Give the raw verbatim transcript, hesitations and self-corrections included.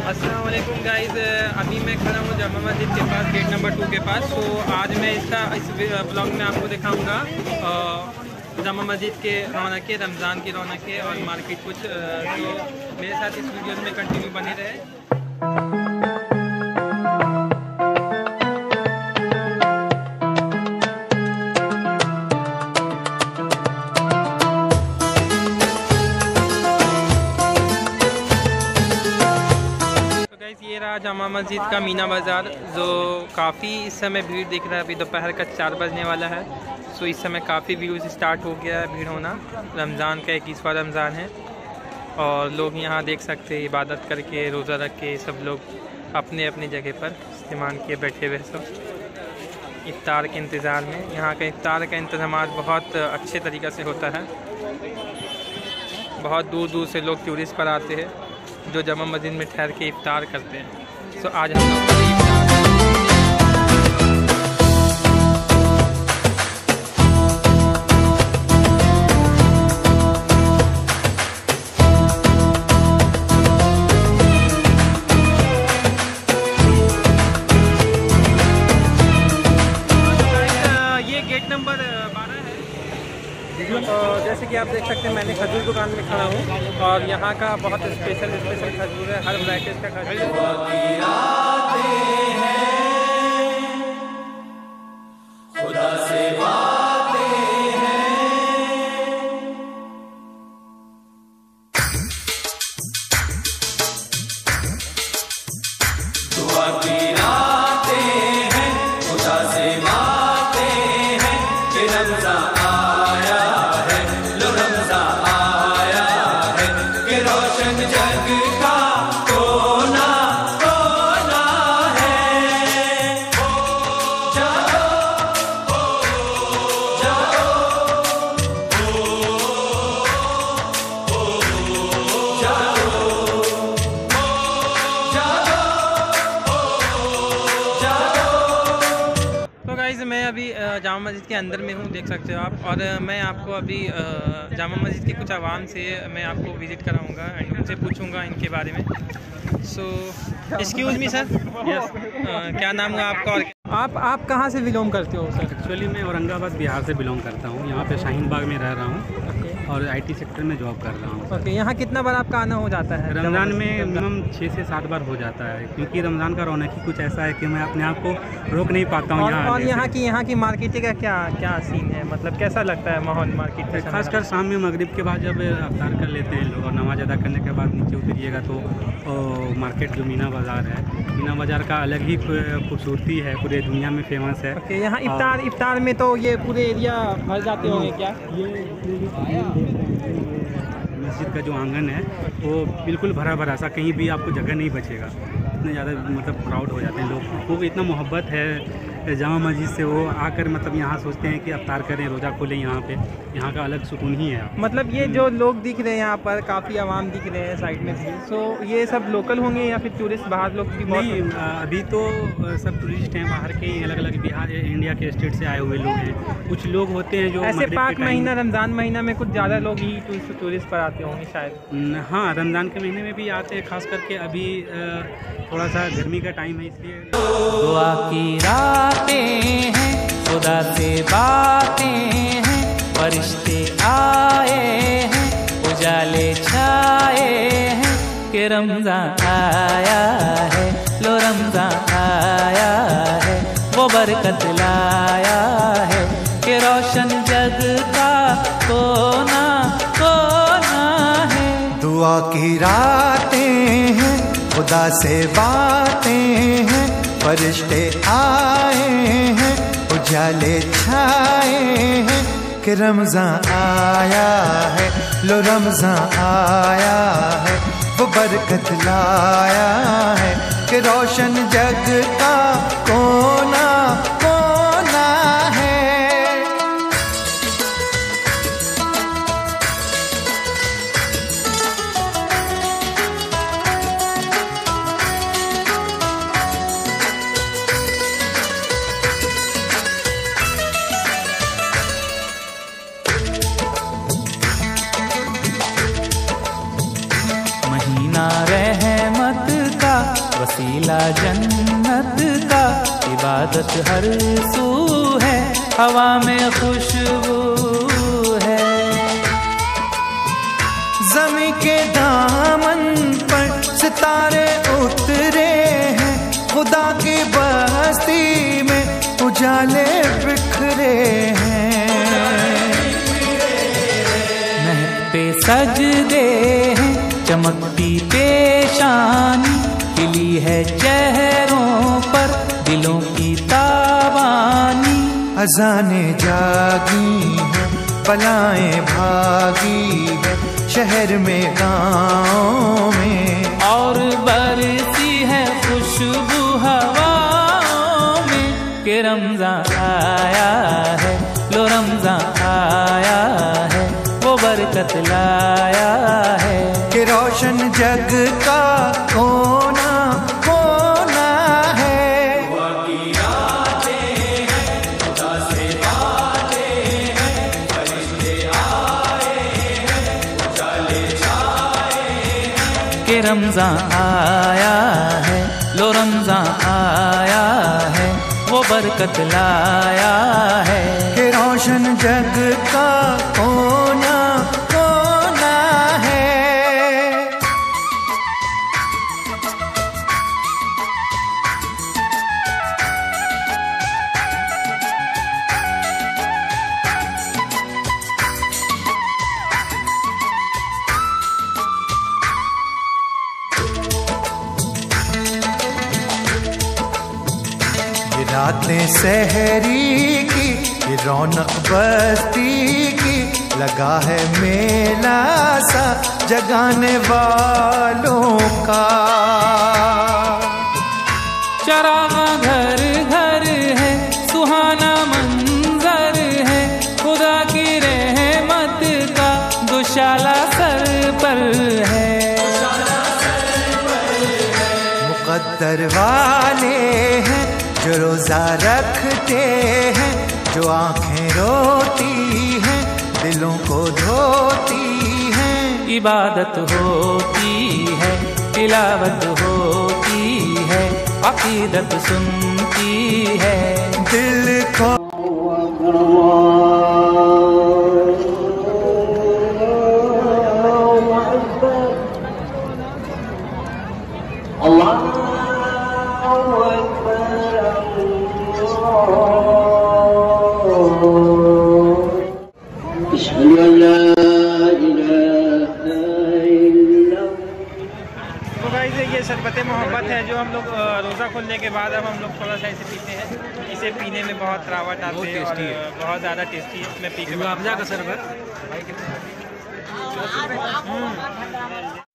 अस्सलाम वालेकुम गाइस, अभी मैं खड़ा हूँ जामा मस्जिद के पास, गेट नंबर टू के पास। तो आज मैं इसका इस ब्लॉग में आपको दिखाऊंगा जामा मस्जिद के रौनकें, रमज़ान की रौनकें और मार्केट कुछ। तो मेरे साथ इस वीडियो में कंटिन्यू बने रहे। ये रहा जामा मस्जिद का मीना बाज़ार, जो काफ़ी इस समय भीड़ दिख रहा है। अभी दोपहर का चार बजने वाला है, सो इस समय काफ़ी व्यूज़ स्टार्ट हो गया है भीड़ होना। रमज़ान का इक्कीसवां रमज़ान है और लोग यहाँ देख सकते हैं इबादत करके, रोज़ा रख के सब लोग अपने अपनी जगह पर इस्तेमाल किए बैठे हुए सब इफ्तार के इंतज़ार में। यहाँ का इफ्तार का इंतज़ाम बहुत अच्छे तरीक़े से होता है। बहुत दूर दूर से लोग टूरिस्ट पर आते हैं जो जामा मस्जिद में ठहर के इफ्तार करते हैं। सो आज हम लोग ये गेट नंबर बारह है। तो जैसे कि आप देख सकते हैं, मैंने खजूर दुकान में खड़ा हूँ और यहाँ का बहुत स्पेशल स्पेशल खजूर है, हर वैराइटीज़ का खजूर। मैं अभी जामा मस्जिद के अंदर में हूँ, देख सकते हो आप। और मैं आपको अभी जामा मस्जिद के कुछ आवाम से मैं आपको विज़िट कराऊंगा एंड उनसे पूछूंगा इनके बारे में। So excuse me sir, yes, क्या नाम है आपका और आप आप कहाँ से बिलोंग करते हो सर? एक्चुअली मैं औरंगाबाद बिहार से बिलोंग करता हूँ। यहाँ पे शाहीन बाग में रह रहा हूँ और आईटी सेक्टर में जॉब कर रहा हूँ। ओके, यहाँ कितना बार आपका आना हो जाता है? रमज़ान में मिनिमम छः से सात बार हो जाता है, क्योंकि रमज़ान का रौनक ही कुछ ऐसा है कि मैं अपने आप को रोक नहीं पाता हूँ। यहाँ और यहाँ की यहाँ की मार्केटिंग का क्या क्या सीन है, मतलब कैसा लगता है माहौल मार्केट का? खासकर शाम में मगरिब के बाद जब अफ्तार कर लेते हैं लोग और नमाज अदा करने के बाद नीचे उतरिएगा तो मार्केट जो मीना बाज़ार है, मीना बाज़ार का अलग ही खूबसूरती है, पूरे दुनिया में फेमस है। ओके, यहाँ इफ्तार इफ्तार में तो ये पूरे एरिया भर जाते होंगे क्या? ये मस्जिद का जो आंगन है वो बिल्कुल भरा भरा सा, कहीं भी आपको जगह नहीं बचेगा। इतने ज़्यादा मतलब प्राउड हो जाते हैं लोग को, इतना मोहब्बत है जामा मस्जिद से। वो आकर मतलब यहाँ सोचते हैं कि अफ्तार करें, रोज़ा खोलें। यहाँ पे यहाँ का अलग सुकून ही है। मतलब ये जो लोग दिख रहे हैं यहाँ पर, काफ़ी आवाम दिख रहे हैं साइड में भी, सो ये सब लोकल होंगे या फिर टूरिस्ट बाहर लोग भी? नहीं, अभी तो सब टूरिस्ट हैं बाहर के, अलग अलग बिहार इंडिया के स्टेट से आए हुए लोग हैं। कुछ लोग होते हैं जो ऐसे पाक महीना रमज़ान महीना में कुछ ज़्यादा लोग ही टूरिस्ट पर आते होंगे शायद। हाँ, रमज़ान के महीने में भी आते हैं, खास करके अभी थोड़ा सा गर्मी का टाइम है इसलिए। दुआ की रातें हैं, खुदा से बातें हैं, फरिश्ते आए हैं, उजाले छाए हैं कि रमज़ान आया है, लो रमज़ान आया है, वो बरकत लाया है कि रोशन जग का कोना कोना है। दुआ की रातें हैं, खुदा से बातें हैं, फरिश्ते आए हैं, उजाले छाए हैं कि रमज़ान आया है, लो रमज़ान आया है, वो बरकत लाया है कि रोशन जग का कोना कोना है। महीना रहमत का वसीला जन्नत का, इबादत हर सू है, हवा में खुशबू है। ज़मीं के दामन पर सितारे उतरे हैं, खुदा की बस्ती में उजाले बिखरे हैं। महकते सजदे हैं, चमकती पेशानी, खिली है चेहरों पर दिलों की तावानी। अज़ाने जागी है, बलाएं भागी है, शहर में गाँव में, और बरसी है खुशबू हवाओं में, कि रमज़ान आया है, लो रमज़ान आया है, वो बरकत लाया है। कि रोशन जग का कोना कोना है। कि रमज़ान आया है, लो रमज़ान आया है, वो बरकत लाया है। कि रोशन जग का कोना कोना है। रातें सहरी की, ये रौनक बस्ती की, लगा है मेला सा जगाने वालों का। चरागा घर घर है, सुहाना मंजर है, खुदा की रहमत का दुशाला सर पर है। मुक़द्दर वाले हैं जो रोज़ा रखते हैं, जो आँखें रोती हैं, दिलों को धोती हैं। इबादत होती है, तिलावत होती है, अक़ीदत सुनती है, दिल को ये शरबत मोहब्बत है जो हम लोग रोज़ा खोलने के बाद अब हम लोग थोड़ा सा इसे पीते हैं। इसे पीने में बहुत रावट आती है और बहुत ज़्यादा टेस्टी है। इसमें पी के अफजा का शरबत